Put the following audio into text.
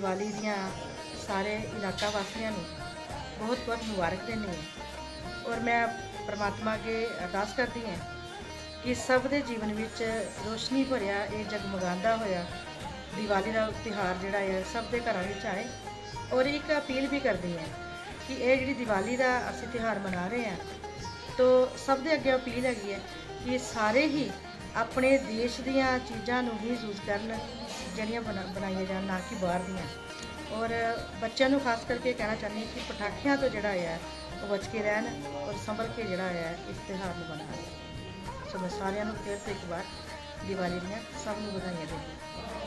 दिवाली दियां सारे इलाका वासियों को बहुत बहुत मुबारक देनी है। और मैं परमात्मा अगे अरदास करती हैं कि सब के जीवन में रोशनी भरिया ये जगमगांदा होया दिवाली का त्यौहार जोड़ा है सब के घरों में आए। और एक अपील भी करती हैं कि ये जी दिवाली का असी त्यौहार मना रहे हैं तो सब के अगे अपील हैगी है कि सारे ही अपने देश दियां चीज़ां नूं ही यूज़ करन जड़ियाँ बनाई जान, ना कि बाहर दियां। और बच्चों को खास करके कहना चाहनी कि पटाखियां तो जोड़ा है वो बच के रहन और संभल के जोड़ा है इस त्यौहार को मनान। सो मैं सारिਆਂ ਨੂੰ फिर तो एक बार दिवाली दियां सब नूं बधाइयां देंदी।